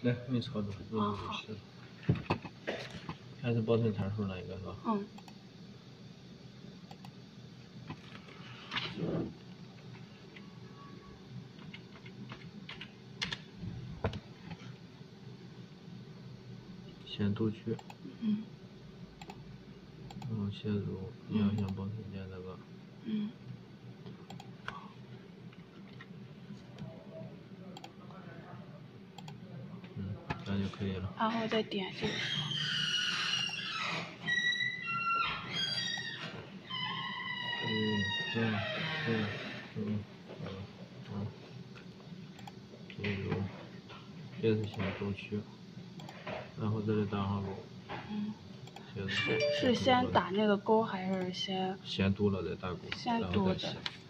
来，你操作，你就试。还是保存参数那一个是吧？ 嗯。 先读取。 嗯。 然后写入两项保存键那个。 嗯。 这样就可以了。 然后再点这个。 记录，也是先读取，然后这里打上勾。 是先打那个勾还是先？ 先读了再打勾。 先读的。